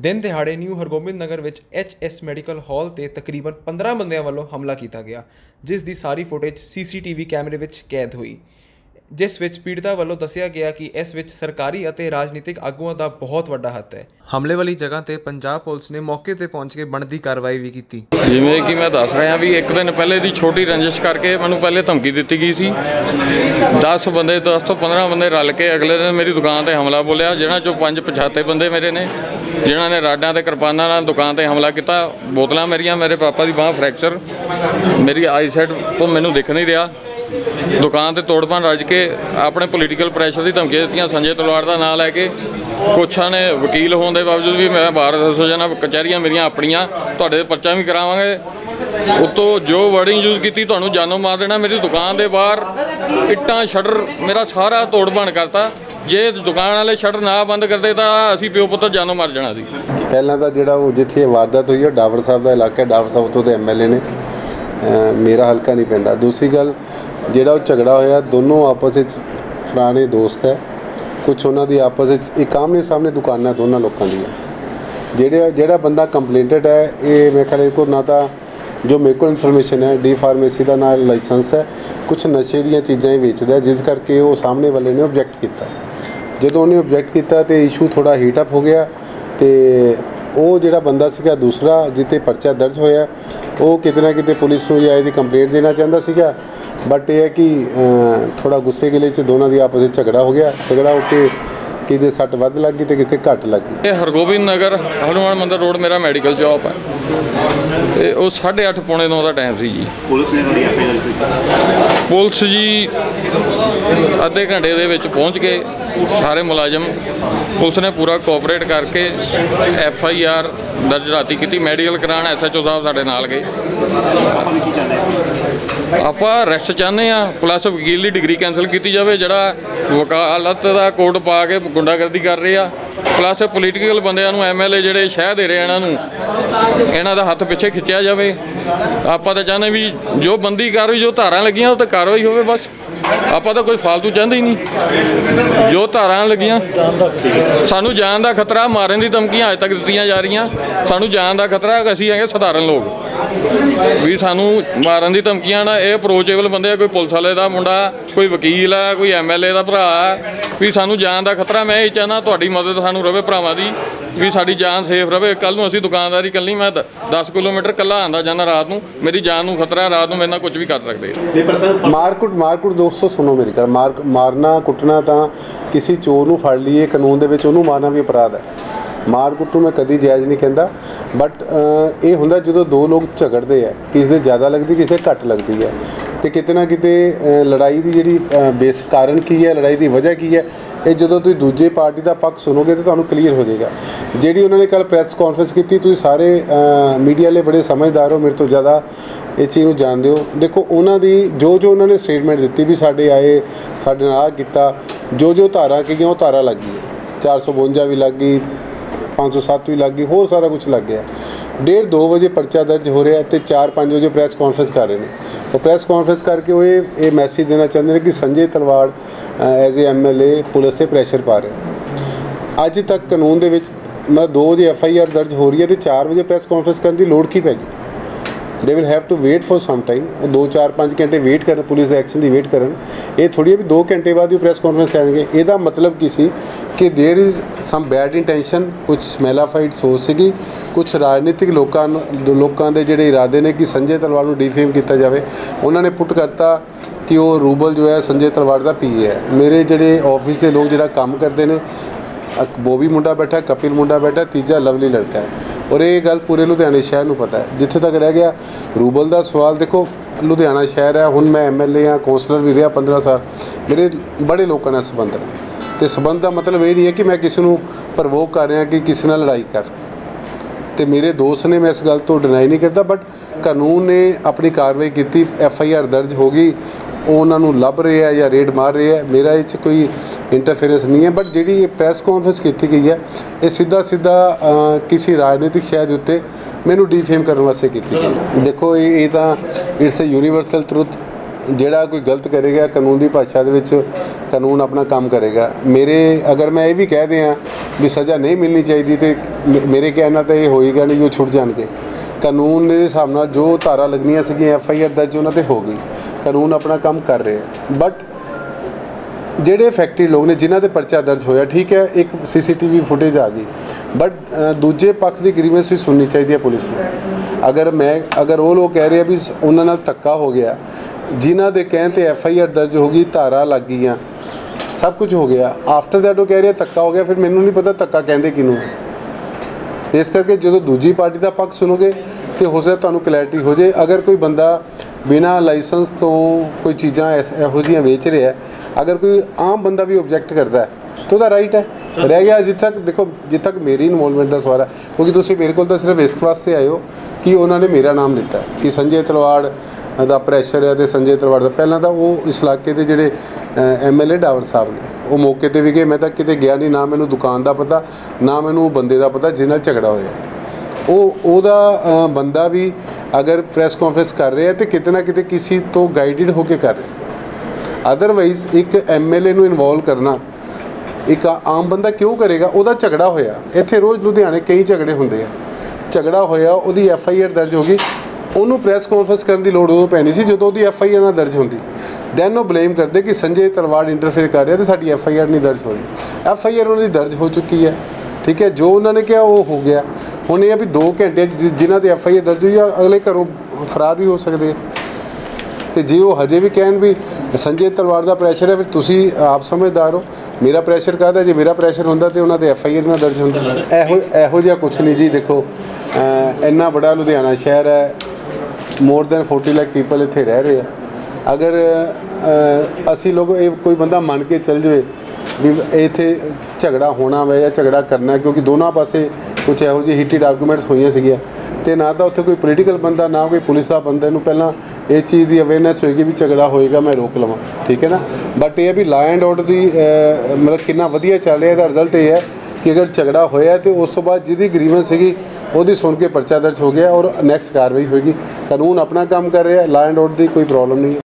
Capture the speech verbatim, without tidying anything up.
दिन दिहाड़े न्यू हरगोबिंद नगर विच एच एस मेडिकल हॉल ते तकरीबन पंद्रह बंदियां वालों हमला किया गया, जिस दी सारी footage C C T V कैमरे विच कैद हुई, जिस विच पीड़िता वालों दसिया गया कि इस विच सरकारी अते राजनीतिक आगुआं दा बहुत वड्डा हत्थ है। हमले वाली जगह ते पंजाब पुलिस ने मौके ते पहुंच के बनती कार्रवाई भी की। जिवें कि मैं दस रहा भी एक दिन पहले दी छोटी रंजिश करके मैनूं पहले धमकी दी गई सी। दस बंदे दस तो पंद्रह बंदे रल के अगले दिन मेरी दुकान ते हमला बोलिया, जिन्हां चों पंज पछाते बंदे मेरे ने, जिन्हां ने राडां ते किरपानां नाल दुकान ते हमला किया। बोतलां मेरियां, मेरे पापा की बांह फ्रैक्चर, मेरी आई साइड तो मैनूं दिख नहीं रहा। दुकान ते तोड़ भन रज के अपने पोलीटिकल प्रैशर की धमकी दित्तियां। संजय तलवार का नाम लैके कुछ ने वकील होने के बावजूद भी मैं बार दसो जाना, कचहरियां मेरियां अपनियां, तुहाडे पर्चा भी करावांगे। उत्तों जो वर्डिंग यूज़ की तुहानूं जानों मार देना। मेरी दुकान के बाहर इट्टां शटर मेरा सारा तोड़ भन करता। जे दुकान वाले शटर ना बंद करते तो असीं प्यो पुत्तर जानों मर जाना सी। पहला तो जिहड़ा वो जिथे वारदात हुई है डावर साहब का इलाका, डावर साहब तो एम एल ए ने, मेरा हल्का नहीं पैंदा। दूसरी गल जिहड़ा झगड़ा होया, दोनों आपस में पुराने दोस्त है, कुछ उन्हों की आपस में एक आमने सामने दुकाना दोनों लोगों दी। जेड़ा जेड़ा बंदा कंप्लेंटेड है, ये मेरे ख्याल को ना तो जो मेरे को इनफॉर्मेशन है डी फार्मेसी का ना लाइसेंस है, कुछ नशे दी चीज़ां ही वेचदा है, जिस करके वो सामने वाले ने ऑब्जैक्ट किया। जो उन्हें ऑब्जैक्ट किया तो इशू थोड़ा हीटअप हो गया, तो वो जिहड़ा बंदा सीगा दूसरा जिते परचा दर्ज होया, वो किते ना किते पुलिस को या कंप्लेंट देना चाहता सीगा। बट यह है कि थोड़ा गुस्से गिले च दोनों की आपस में झगड़ा हो गया। झगड़ा होकर किसी सट वध लग गई तो किसी घट लग गई। हरगोबिंद नगर हनुमान मंदिर रोड मेरा मैडिकल शॉप है। वो साढ़े अठ पौने नौ का टाइम सी जी। पुलिस ने पुलिस जी अद्धे घंटे दे विच पहुँच के सारे मुलाजम पुलिस ने पूरा कोऑपरेट करके एफ आई आर दर्ज राती की। मैडिकल कराने एस एच ओ साहब साडे नाल गए। आप अरेस्ट चाहते हैं, प्लस वकील की डिग्री कैंसल की जाए, जरा वकालत का कोड पा के गुंडागर्दी कर रहे हैं, प्लस पोलीटिकल बंदियां नूं एम एल ए जिहड़े शह दे रहे हैं, इन्हों इन्हों दा हथ पिछे खिंचा जाए। आप तो चाहते भी जो बंदी कार्रवाई जो धारा लगियां तो कार्रवाई हो, बस आप तो कोई फालतू चाहते ही नहीं। जो धारा लगियां सानू जान का खतरा, मारन की धमकियां अज तक दित्तियां जा रही, सानू जान का खतरा। असीं है साधारण लोग भी, सानू मारन की धमकियां ना, ये अप्रोचेबल बंदे, कोई पुलिस वाले का मुंडा, कोई वकील है, कोई एम एल ए का भरा भी, सानू जान का खतरा। मैं ये चाहना तुहाडी मदद सानू रवे भरावां दी, भी साडी जान सेफ रवे। कल नूं असीं दुकानदारी करनी, मैं दस किलोमीटर कल्ला आंदा जाना रात नूं, मेरी जान नूं खतरा, रात नूं मेरे नाल कुछ भी कर सकदे। मारकुट मारकुट दोस्तों सुनो मेरी गल, मार मारना कुटना तो किसी चोर नूं फड़ लीए कानून दे विच उहनूं मारना भी अपराध है। मार कुट मैं कभी जायज़ नहीं कहता। बट ये हुंदा जो दो लोग झगड़ते हैं, किसी दे ज़्यादा लगती किसी घट लगती है, तो किते ना किते लड़ाई की जिहड़ी बेस कारण की है, लड़ाई की वजह की है, ये जो तुम दूजे पार्टी का पक्ष सुनोगे तो तुहानूं क्लीयर हो जाएगा। जिहड़ी उन्होंने कल प्रैस कॉन्फ्रेंस की, तुसीं सारे मीडिया वाले बड़े समझदार हो, मेरे तो ज़्यादा इस चीज़ नूं जानदे हो। देखो उन्हों की जो जो उन्होंने स्टेटमेंट दी भी साडे आए, साडे नाल कीता, जो जो धारा कईयां वो धारा लग गई, चार सौ बवंजा भी लग गई, पाँच सौ सत्त भी लग गई, होर सारा कुछ लग गया। डेढ़ दो बजे परचा दर्ज हो रहा है, तो चार पाँच बजे प्रैस कॉन्फ्रेंस कर रहे हैं। तो प्रैस कॉन्फ्रेंस करके वो ये मैसेज देना चाहते हैं कि Sanjay Talwar as a M L A police से प्रैशर पा रहे। अज तक कानून के मतलब दो बजे एफ आई आर दर्ज हो रही है, तो चार बजे प्रैस कॉन्फ्रेंस करने की लोड़ की पै गई। They will have to wait for some time, दो चार पाँच घंटे वेट कर पुलिस के एक्शन की वेट करन। ये थोड़ी है भी दो घंटे बाद भी प्रैस कॉन्फ्रेंस आएंगे। यदा मतलब की सी कि there is some bad intention, कुछ मैलाफाइड सोच सी, कुछ राजनीतिक लोगों लोगों के जोड़े इरादे ने कि संजय तलवार को डिफेम किया जाए। उन्होंने पुट करता कि वो रूबल जो है संजय तलवार का पी ए है। मेरे जोड़े ऑफिस के लोग जो काम करते हैं, बॉबी मुंडा बैठा, कपिल मुंडा बैठा, तीजा लवली लड़का है। और ये गल पूरे लुधियाने शहर में पता है। जिथे तक रह गया रूबल का सवाल, देखो लुधियाना शहर है, हुण मैं एम एल ए हाँ, कौंसलर भी रहा पंद्रह साल, मेरे बड़े लोगों ने संबंध ने। तो संबंध का मतलब ये नहीं है कि मैं किसी को प्रवोक कर रहा कि किसी नाल लड़ाई कर, तो मेरे दोस्त ने, मैं इस गल तो डिनाई नहीं करता। बट कानून ने अपनी कार्रवाई की, एफ आई आर दर्ज हो गई, उन्होंने लभ रहे हैं या रेड मार रहे हैं, मेरा इस कोई इंटरफेरेंस नहीं है। बट जी प्रैस कॉन्फ्रेंस की गई है, ये सीधा सीधा आ, किसी राजनीतिक शहर के उत्ते मैनू डिफेम करने वास्ते की गई। देखो ये तो इट्स ए यूनीवर्सल ट्रुथ, ਜਿਹੜਾ ਕੋਈ ਗਲਤ ਕਰੇਗਾ ਕਾਨੂੰਨ ਦੀ ਭਾਸ਼ਾ ਦੇ ਵਿੱਚ ਕਾਨੂੰਨ ਆਪਣਾ ਕੰਮ ਕਰੇਗਾ। ਮੇਰੇ ਅਗਰ ਮੈਂ ਇਹ ਵੀ ਕਹਿ ਦਿਆਂ ਵੀ ਸਜ਼ਾ ਨਹੀਂ ਮਿਲਣੀ ਚਾਹੀਦੀ ਤੇ ਮੇਰੇ ਕਹਿਣ ਨਾਲ ਤਾਂ ਇਹ ਹੋਏਗਾ ਨਹੀਂ, ਉਹ ਛੁੱਟ ਜਾਣਗੇ। ਕਾਨੂੰਨ ਦੇ ਹਿਸਾਬ ਨਾਲ ਜੋ ਧਾਰਾ ਲੱਗਣੀਆਂ ਸੀਗੀਆਂ ਐਫ ਆਈ ਆਰ ਦਰਜ ਉਹਨਾਂ 'ਤੇ ਹੋ ਗਈ, ਕਾਨੂੰਨ ਆਪਣਾ ਕੰਮ ਕਰ ਰਿਹਾ। ਬਟ ਜਿਹੜੇ ਫੈਕਟਰੀ ਲੋਕ ਨੇ ਜਿਨ੍ਹਾਂ 'ਤੇ ਪਰਚਾ ਦਰਜ ਹੋਇਆ, ਠੀਕ ਹੈ, ਇੱਕ ਸੀ ਸੀ ਟੀ ਵੀ ਫੁਟੇਜ ਆ ਗਈ, ਬਟ ਦੂਜੇ ਪੱਖ ਦੀ ਗ੍ਰੀਵੈਂਸ ਵੀ ਸੁਣਨੀ ਚਾਹੀਦੀ ਹੈ ਪੁਲਿਸ ਨੂੰ। ਅਗਰ ਮੈਂ ਅਗਰ ਉਹ ਲੋਕ ਕਹਿ ਰਹੇ ਆ ਵੀ ਉਹਨਾਂ ਨਾਲ ਧੱਕਾ ਹੋ ਗਿਆ, ਜਿਨ੍ਹਾਂ ਦੇ ਕਹਿਣ 'ਤੇ ਐਫ ਆਈ ਆਰ ਦਰਜ ਹੋ ਗਈ, ਧਾਰਾ ਲੱਗ ਗਈਆਂ, ਸਭ ਕੁਝ ਹੋ ਗਿਆ, ਆਫਟਰ ਦੈਟ ਉਹ ਕਹਿ ਰਹੇ ਧੱਕਾ ਹੋ ਗਿਆ, ਫਿਰ ਮੈਨੂੰ ਨਹੀਂ ਪਤਾ ਧੱਕਾ ਕਹਿੰਦੇ ਕਿਹਨੂੰ। ਤੇ ਇਸ ਕਰਕੇ ਜਦੋਂ ਦੂਜੀ ਪਾਰਟੀ ਦਾ ਪੱਖ ਸੁਣੋਗੇ ਤੇ ਹੋ ਸਕਦਾ ਤੁਹਾਨੂੰ ਕਲੈਰਿਟੀ ਹੋ ਜਾਏ। ਅਗਰ ਕੋਈ ਬੰਦਾ ਬਿਨਾਂ ਲਾਇਸੈਂਸ ਤੋਂ ਕੋਈ ਚੀਜ਼ਾਂ ਇਹੋ ਜਿਹੀਆਂ ਵੇਚ ਰਿਹਾ, ਅਗਰ ਕੋਈ ਆਮ ਬੰਦਾ ਵੀ ਓਬਜੈਕਟ ਕਰਦਾ ਹੈ ਤਾਂ ਉਹਦਾ ਰਾਈਟ ਹੈ। ਰਹਿ ਗਿਆ ਜਿੱਥੇ ਤੱਕ ਦੇਖੋ, ਜਿੱਥੇ ਤੱਕ ਮੇਰੀ ਇਨਵੋਲਵਮੈਂਟ ਦਾ ਸਵਾਲ ਹੈ, ਕਿਉਂਕਿ ਤੁਸੀਂ ਮੇਰੇ ਕੋਲ ਤਾਂ ਸਿਰਫ ਇਸ ਵਾਸਤੇ ਆਏ ਹੋ ਕਿ ਉਹਨਾਂ ਨੇ ਮੇਰਾ ਨਾਮ ਲਿੱਤਾ ਕਿ ਸੰਜੇ ਤਲਵਾੜ ਦਾ ਪ੍ਰੈਸ਼ਰ ਹੈ ਤੇ ਸੰਜੇ ਤਲਵਾੜ ਦਾ। ਪਹਿਲਾਂ ਤਾਂ ਉਹ ਇਸ ਇਲਾਕੇ ਦੇ ਜਿਹੜੇ M L A Dawar Sahib ਨੇ ਉਹ ਮੌਕੇ 'ਤੇ ਵੀ ਗਏ, ਮੈਂ ਤਾਂ ਕਿਤੇ ਗਿਆ ਨਹੀਂ, ਨਾ ਮੈਨੂੰ ਦੁਕਾਨ ਦਾ ਪਤਾ, ਨਾ ਮੈਨੂੰ ਬੰਦੇ ਦਾ ਪਤਾ ਜਿਹਦੇ ਨਾਲ ਝਗੜਾ ਹੋਇਆ। ਉਹ ਉਹਦਾ ਬੰਦਾ ਵੀ ਅਗਰ ਪ੍ਰੈਸ ਕਾਨਫਰੰਸ ਕਰ ਰਿਹਾ ਤੇ ਕਿਤੇ ਨਾ ਕਿਤੇ ਕਿਸੇ ਤੋਂ ਗਾਈਡਡ ਹੋ ਕੇ ਕਰ ਰਿਹਾ। ਅਦਰਵਾਈਜ਼ ਇੱਕ ਐਮ ਐਲ ਏ ਨੂੰ ਇਨਵੋਲਵ ਕਰਨਾ ਇੱਕ ਆਮ ਬੰਦਾ ਕਿਉਂ ਕਰੇਗਾ? ਉਹਦਾ ਝਗੜਾ ਹੋਇਆ, ਇੱਥੇ ਰੋਜ਼ ਲੁਧਿਆਣੇ ਕਈ ਝਗੜੇ ਹੁੰਦੇ ਆ, ਝਗੜਾ ਹੋਇਆ, ਉਹਦੀ ਐਫ ਆਈ ਆਰ ਦਰਜ ਹੋ ਗਈ, ਉਹਨੂੰ ਪ੍ਰੈਸ ਕਾਨਫਰੰਸ ਕਰਨ ਦੀ ਲੋੜ ਉਦੋਂ ਪੈਣੀ ਸੀ ਜਦੋਂ ਉਹਦੀ ਐਫ ਆਈ ਆਰ ਨਾ ਦਰਜ ਹੁੰਦੀ। ਦੈਨ ਉਹ ਬਲੇਮ ਕਰਦੇ ਕਿ ਸੰਜੇ ਤਲਵਾੜ ਇੰਟਰਫੇਅਰ ਕਰ ਰਿਹਾ ਤੇ ਸਾਡੀ ਐਫ ਆਈ ਆਰ ਨਹੀਂ ਦਰਜ ਹੋ ਰਹੀ। ਐਫ ਆਈ ਆਰ ਉਹਨਾਂ ਦੀ ਦਰਜ ਹੋ ਚੁੱਕੀ ਹੈ, ਠੀਕ ਹੈ, ਜੋ ਉਹਨਾਂ ਨੇ ਕਿਹਾ ਉਹ ਹੋ ਗਿਆ। ਹੁਣ ਇਹ ਆ ਵੀ ਦੋ ਘੰਟੇ ਜਿਨ੍ਹਾਂ 'ਤੇ ਐਫ ਆਈ ਆਰ ਦਰਜ ਹੋਈ ਆ, ਅਗਲੇ ਘਰੋਂ ਫਰਾਰ ਵੀ ਹੋ ਸਕਦੇ ਆ। ਤੇ ਜੇ ਉਹ ਹਜੇ ਵੀ ਕਹਿਣ ਵੀ ਸੰਜੇ ਤਲਵਾੜ ਦਾ ਪ੍ਰੈਸ਼ਰ ਹੈ, ਫਿਰ ਤੁਸੀਂ ਆਪ ਸਮਝਦਾਰ ਹੋ, ਮੇਰਾ ਪ੍ਰੈਸ਼ਰ ਕਾਹਦਾ? ਜੇ ਮੇਰਾ ਪ੍ਰੈਸ਼ਰ ਹੁੰਦਾ ਤਾਂ ਉਹਨਾਂ 'ਤੇ ਐਫ ਆਈ ਆਰ ਨਾ ਦਰਜ ਹੁੰਦਾ। ਇਹੋ ਇਹੋ ਜਿਹਾ ਕੁਛ ਨਹੀਂ ਜੀ। ਦੇਖੋ ਇੰਨਾ ਬੜਾ ਲੁਧਿਆਣਾ ਸ਼ਹਿਰ ਹੈ, more than forty lakh people ਇੱਥੇ ਰਹਿ ਰਹੇ ਆ। ਅਗਰ ਅਸੀਂ ਲੋਕ ਇਹ ਕੋਈ ਬੰਦਾ ਮੰਨ ਕੇ ਚੱਲ ਜਾਵੇ ਵੀ ਇੱਥੇ ਝਗੜਾ ਹੋਣਾ ਵਾ ਜਾਂ ਝਗੜਾ ਕਰਨਾ, ਕਿਉਂਕਿ ਦੋਨਾਂ ਪਾਸੇ ਕੁਛ ਇਹੋ ਜਿਹੀ ਹੀਟਡ ਆਰਗੂਮੈਂਟਸ ਹੋਈਆਂ ਸੀਗੀਆਂ, ਅਤੇ ਨਾ ਤਾਂ ਉੱਥੇ ਕੋਈ ਪੋਲੀਟੀਕਲ ਬੰਦਾ, ਨਾ ਕੋਈ ਪੁਲਿਸ ਦਾ ਬੰਦਾ, ਇਹਨੂੰ ਪਹਿਲਾਂ ਇਹ ਚੀਜ਼ ਦੀ ਅਵੇਅਰਨੈਸ ਹੋਏਗੀ ਵੀ ਝਗੜਾ ਹੋਏਗਾ ਮੈਂ ਰੋਕ ਲਵਾਂ, ਠੀਕ ਹੈ ਨਾ। ਬਟ ਇਹ ਹੈ ਵੀ ਲਾ ਐਂਡ ਆਰਡਰ ਦੀ ਮਤਲਬ ਕਿੰਨਾ ਵਧੀਆ ਚੱਲ ਰਿਹਾ, ਇਹਦਾ ਰਿਜ਼ਲਟ ਇਹ ਹੈ ਕਿ ਅਗਰ ਝਗੜਾ ਹੋਇਆ ਤੇ ਉਸ ਤੋਂ ਬਾਅਦ ਜਿਹਦੀ ਗ੍ਰੀਵੈਂਸ ਸੀਗੀ ਉਹਦੀ ਸੁਣ ਕੇ ਪਰਚਾ ਦਰਜ ਹੋ ਗਿਆ ਔਰ ਨੈਕਸਟ ਕਾਰਵਾਈ ਹੋਏਗੀ। ਕਾਨੂੰਨ ਆਪਣਾ ਕੰਮ ਕਰ ਰਿਹਾ, ਲਾ ਐਂਡ ਆਰਡਰ ਦੀ ਕੋਈ ਪ੍ਰੋਬਲਮ ਨਹੀਂ ਹੈ।